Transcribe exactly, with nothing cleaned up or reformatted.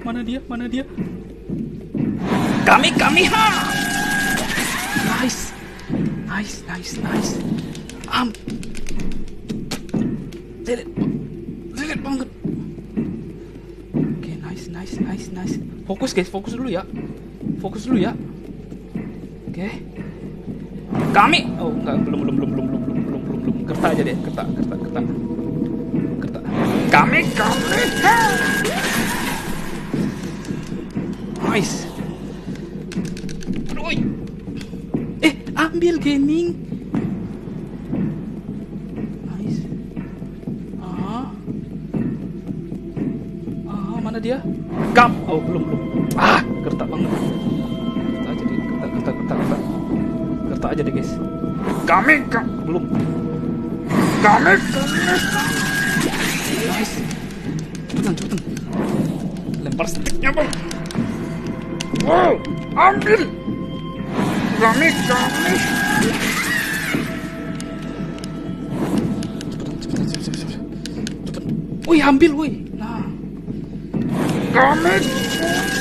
mana dia, mana dia? Kami, kami, ha! Nice, nice, nice, nice. Am, lelet, lelet banget. Oke, nice, nice, nice, nice. Fokus guys, fokus dulu ya, fokus dulu ya. Oke. Kami, oh enggak, belum, belum, belum, belum, belum, belum, belum, belum, belum. Kerta aja deh, kerta, kerta, kerta, kerta. Kami, kami, ha! Nice. Aduh, eh, ambil gaming. Nice. Ah, ah, mana dia? Kam, oh belum belum. Ah, gertak banget. Gertak aja deh, gertak, gertak, gertak, gertak. Gertak aja deh guys. Kami, kam, belum. Kami, kami. Nice. Cepetan, cepetan. Lempar sticknya bang. Wow, ambil. Kami, kami. Cepetan, cepetan, cepetan, cepetan. Cepetan. Wih, ambil, wih. Nah. Kami.